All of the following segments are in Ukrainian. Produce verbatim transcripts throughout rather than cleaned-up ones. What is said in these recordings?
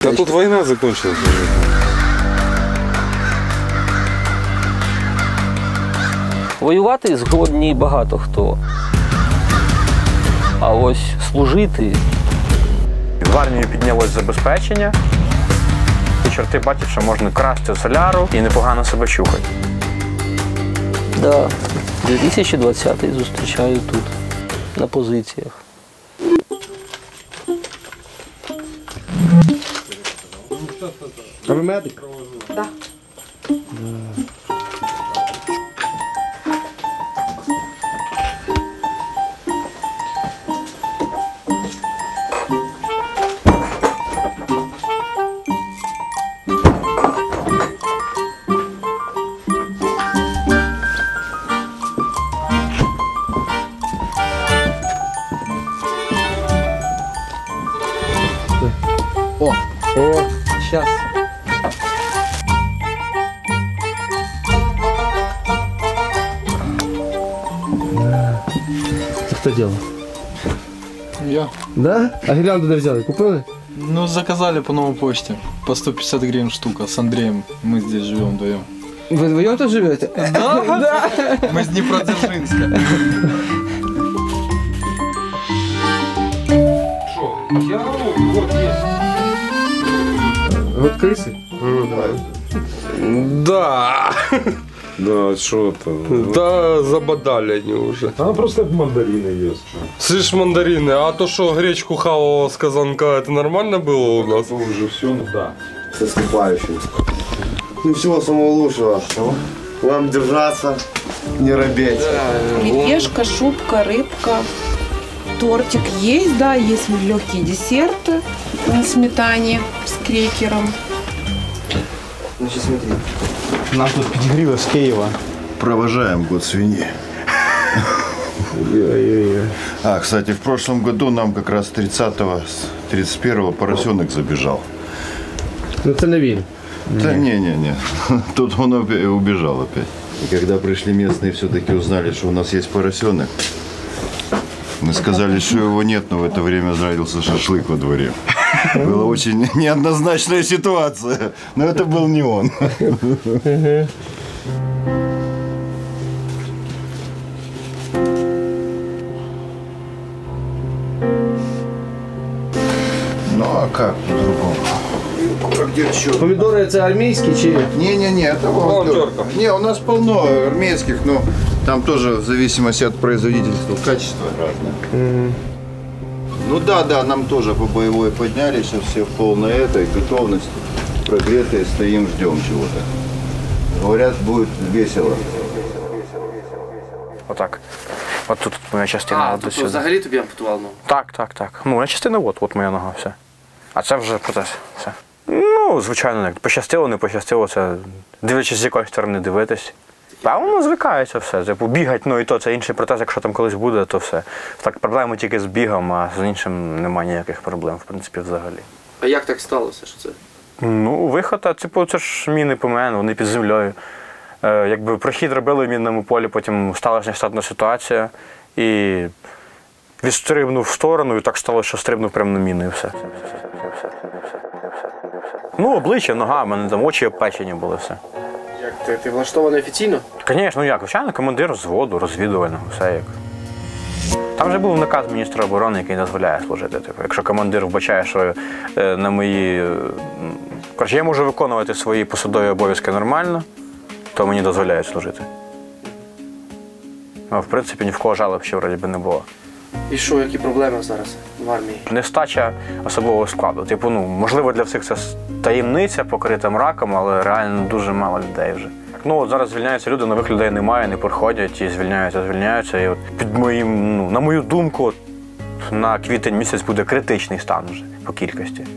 А тут війна закінчилася. Воювати згодні багато хто. А ось служити. В армії піднялось забезпечення. І чорти бачать, що можна красти соляру і непогано себе чухати. Да, дві тисячі двадцятий зустрічаю тут, на позиціях. А ви медик? Так. О, о, сейчас. Це хто делал? Я. Да? А гирлянду де взяли? Купили? Ну, заказали по новой почте. По сто пятьдесят гривен штука. С Андреем мы здесь живем вдвоем. Ви вдвоєм тут живете? Да? Да. Мы с Днепродзержинска. Вот крысы? Да. Да, что там? Да, забодали они уже. Она просто мандарины ест. Слышь, мандарины, а то что, гречку хавала с казанка, это нормально было у нас? Это уже все, ну да. С наступающим. Ну всего самого лучшего. Вам держаться, не робеть. Лепешка, шубка, рыбка. Тортик есть, да, есть легкие десерты на сметане с крекером. Значит, смотри. Нам тут педигрива с Киева. Провожаем год свиньи. А, кстати, в прошлом году нам как раз тридцатого, тридцать первого поросенок забежал. Ну це не він. Да не-не-не, тут он опя- убежал опять. И когда пришли местные, все-таки узнали, что у нас есть поросенок, мы сказали, что его нет, но в это время жарился шашлык во дворе. Была очень неоднозначная ситуация, но это был не он. Ну а как по-другому? Где еще? Помідори це армійські чи? Не-не-не, это волонтерка. Не, у нас полно армейских, но там тоже в зависимости от производительства качество разное. Ну да, да, нам тоже по боевой поднялись, все в полной этой готовности. Прогретые, стоим, ждем чего-то. Говорят, будет весело. Отак. От тут моя частина. А, от тут сюди. взагалі тобі ампутував ногу? Так, так, так. Ну, моя частина от, от моя нога, все. А це вже протез. Все. Ну, звичайно, як пощастило, не пощастило, це дивлячись, з якої сторони дивитись. А воно звикається все. Типу, бігать, ну і то, це інший протез, якщо там колись буде, то все. Так, проблеми тільки з бігом, а з іншим немає ніяких проблем, в принципі, взагалі. А як так сталося, що це? Ну, виход, а типу, це ж міни по мене, вони під землею. Е, якби прохід робили в мінному полі, потім сталася нештатна ситуація, і відстрибнув в сторону, і так сталося, що стрибнув прямо на міну, і все. Ну, обличчя, нога, в мене там очі обпечені були, все. Як ти, ти влаштований офіційно? Звісно, ну як, звичайно, командир взводу, розвідувального, все як. Там вже був наказ міністра оборони, який дозволяє служити. Типу, якщо командир вбачає, що е, на мої. Е, коротше, я можу виконувати свої посадові обов'язки нормально, то мені дозволяють служити. А, в принципі, ні в кого жалоб ще вроді би не було. І що, які проблеми зараз в армії? Нестача особового складу. Типу, ну, можливо, для всіх це таємниця, покрита мраком, але реально дуже мало людей вже. Ну, от зараз звільняються люди, нових людей немає, не приходять і звільняються, звільняються. І от під моїм, ну, на мою думку, от, на квітень місяць буде критичний стан вже по кількості.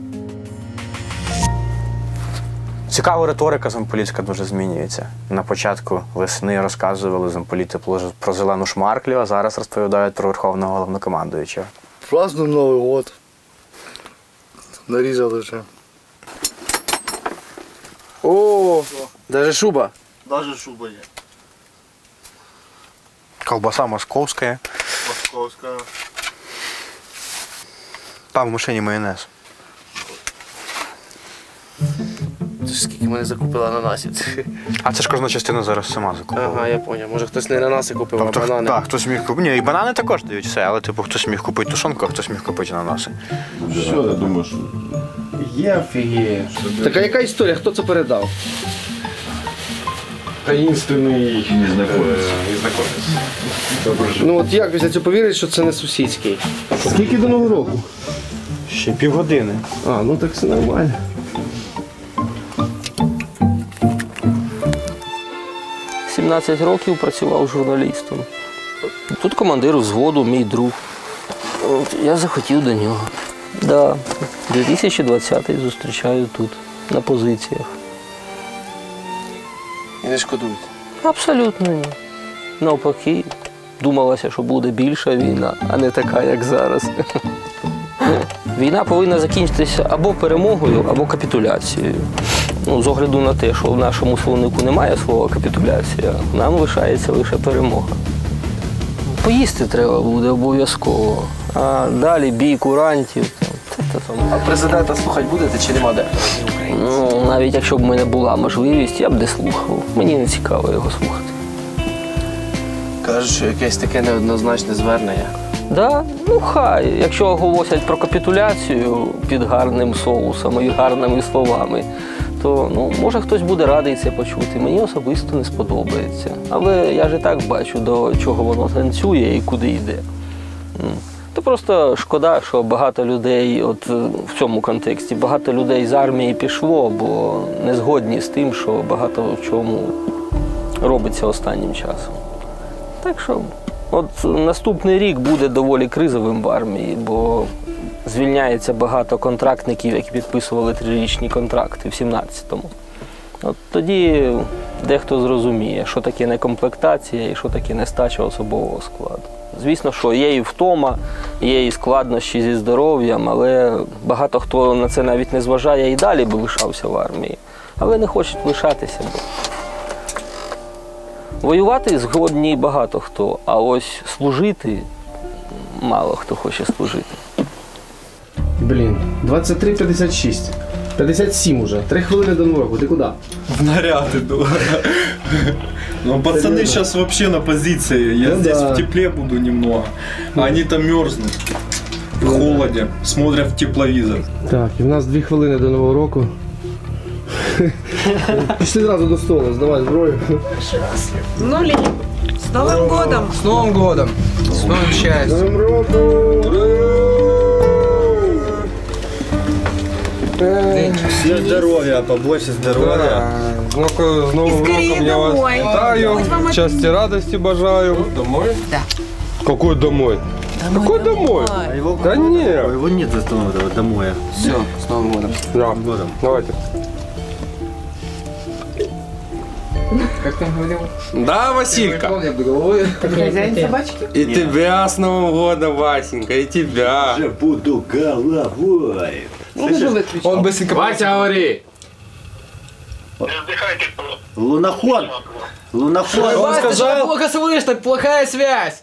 Цікава риторика замполітська дуже змінюється. На початку весни розказували замполіти про зелену шмарклю, а зараз розповідають про верховного головнокомандуючого. Празднуем Новый год. Нарізали вже. О, даже шуба. Даже шуба є. Колбаса московська. Московська. Там в машині майонез. Це ж скільки мене закупила ананасів. А це ж кожна частина зараз сама закупила. Ага, я зрозумів. Може хтось не ананаси купив, а Тобто, банани. так, хтось міг купити. Ні, і банани також дають все, але типу хтось міг купити тушонку, а хтось міг купити ананаси. Що ти думаєш? Я офігею. Так а яка історія? Хто це передав? Таинственный Незнакомець. незнакомец. Ну от як після цього повірити, що це не сусідський? Скільки до Нового року? Ще півгодини. А, ну так все нормально. сімнадцять років працював журналістом. Тут командир взводу, мій друг. От, я захотів до нього. Да, дві тисячі двадцятий зустрічаю тут, на позиціях. І не шкодують. Абсолютно ні. Навпаки, думалося, що буде більша війна, а не така, як зараз. Війна повинна закінчитися або перемогою, або капітуляцією. Ну, з огляду на те, що в нашому словнику немає слова капітуляція, нам лишається лише перемога. Поїсти треба буде обов'язково, а далі бій курантів. Це, це, там. А президента слухати будете чи нема де? Ну, навіть якщо б в мене була можливість, я б не слухав. Мені не цікаво його слухати. Кажуть, що якесь таке неоднозначне звернення. Да? Ну хай, якщо оголосять про капітуляцію під гарним соусом і гарними словами, то ну, може хтось буде радий це почути. Мені особисто не сподобається. Але я ж і так бачу, до чого воно танцює і куди йде. То просто шкода, що багато людей, от в цьому контексті, багато людей з армії пішло, бо не згодні з тим, що багато в чому робиться останнім часом. Так що, от наступний рік буде доволі кризовим в армії, бо звільняється багато контрактників, які підписували трирічні контракти в сімнадцятому. От тоді дехто зрозуміє, що таке некомплектація і що таке нестача особового складу. Звісно, що є і втома, є і складнощі зі здоров'ям, але багато хто на це навіть не зважає і далі би лишався в армії. Але не хочуть лишатися. Бо воювати згодні багато хто, а ось служити мало хто хоче служити. Блін, двадцять три п'ятдесят шість. п'ятдесят сім уже. Три хвилини до Нового року. Ти куди? В наряд иду. Ну, пацаны сейчас вообще на позиции. Я Ну здесь да. в тепле буду немного. А они там мерзнут. В холоде. Смотрят в тепловизор. Так, і в нас дві хвилини до Нового року. Пішли одразу до столу, здавай зброю. Нули. С Новым годом! З Новим годом! З новим щастям! З Новим Все здоровья, побольше здоровья. Ну, з Новим скорее роком я вас домой. вітаю, Ось вам щастя, радості бажаю. Домой? Да. Какой домой? Какой домой? Его, Да нет. его нет остановленного домой. Все, з Новим годом. Да. Давайте. Как там говорил? Да, Василька. Хозяин собачки? И тебя с Новым годом, Васенька, и тебя. Я буду головой. Он быстренько... Вася, говори! Луноход. Луноход. Он сказал... Плохо слышно, плохая связь!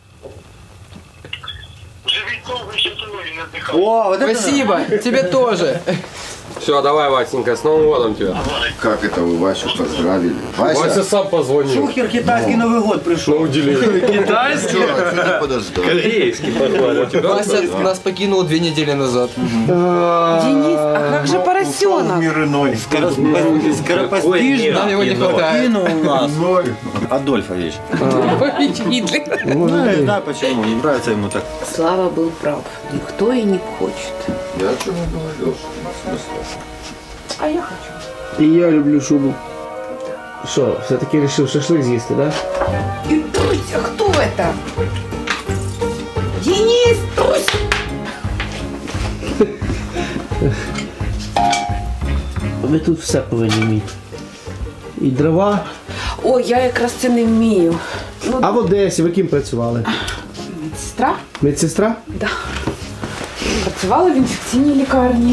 О, вот это Спасибо, тебе тоже. Все, давай, Васенька, с Новым годом тебя. Как это вы Васю поздравили? Вася Вася? сам позвонил. Шухер, китайский Новый год На пришел. удивление. Китайский? Что ты подождал? Корейский, походу. Вася нас покинул две недели назад. Денис, а как же поросенок? Мир иной. Скоропостижно. Нам его не хватает. Кинул у нас. Адольфович. Гитлер. Ну, я знаю почему. Не нравится ему так. Слава был прав. Никто и не хочет. Я что не говорил? В смысле? А я хочу. І я люблю шубу. Що, все-таки вирішив шашлик з'їсти, так? И Туся, кто это? Денис, Тусь! Ви тут все повинні вміти. І дрова. Ой, я якраз це не вмію. Ну, А в Одесі ви ким працювали? медсестра? Медсестра? Да. Працювала в інфекційній лікарні.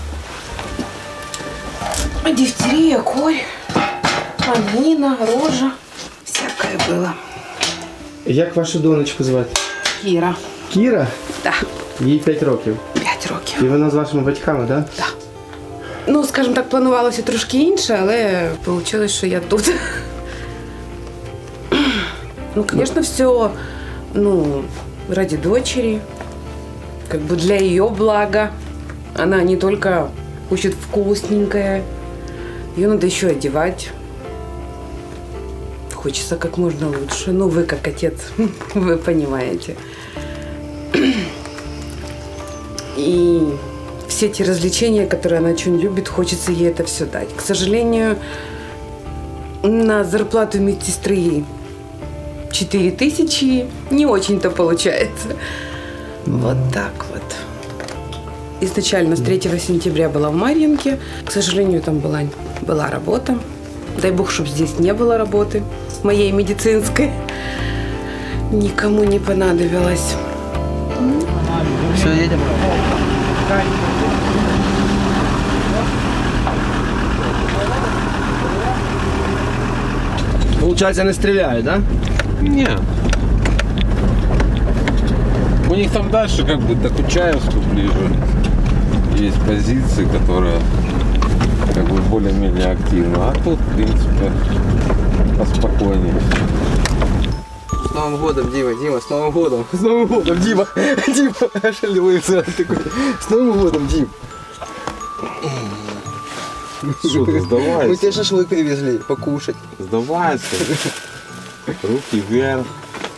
Дифтерия, корь, ангина, рожа. Всякое было. Як вашу донечку звати? Кіра. Кіра? Да. Їй п'ять років. П'ять років. І вона з вашими батьками, так? Да. Ну, скажімо так, планувалося трошки інше, але вийшло, що я тут. Ну, конечно, все, ну, ради дочери, как бы для ее блага. Она не только хочет вкусненькое, ее надо еще одевать. Хочется как можно лучше. Ну, вы как отец, вы понимаете. И все те развлечения, которые она очень любит, хочется ей это все дать. К сожалению, на зарплату медсестры четыре тысячи не очень-то получается. Вот так вот. Изначально с третьего сентября была в Марьинке. К сожалению, там была, была работа. Дай бог, чтобы здесь не было работы моей медицинской. Никому не понадобилось. Все, едем. Получается, не стреляют, да? Не. У них там дальше как бы до Кучаевску ближе есть позиции, которые как бы более-менее активны. А тут, в принципе, поспокойнее. С Новым годом, Дима, Дима, с Новым годом. С Новым годом, Дима. Дима, шалился такой. С Новым годом, Дим. Что ты, сдавайся. Мы тебе шашлык привезли, покушать. Сдавайся. Руки вверх.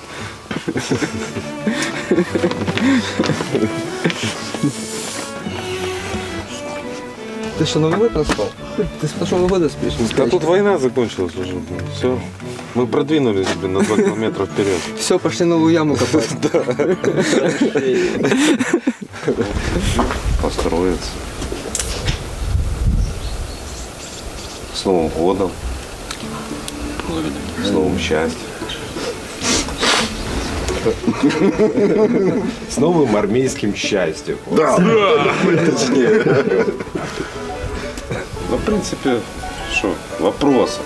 Ты что, Новый год наспал? Ты с прошлого года спишь? Да тут война закончилась уже. Все. Мы продвинулись блин, на два километра вперед. Все, пошли новую яму копать. Построиться. С Новым годом. С новым счастьем. С новым армейским счастьем. Да, точнее. Ну, в принципе, что, вопросы.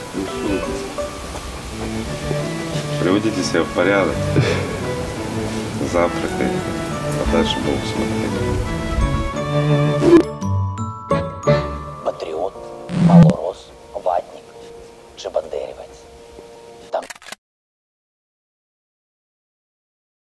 Приводите себя в порядок. Завтракайте. А дальше будем смотреть.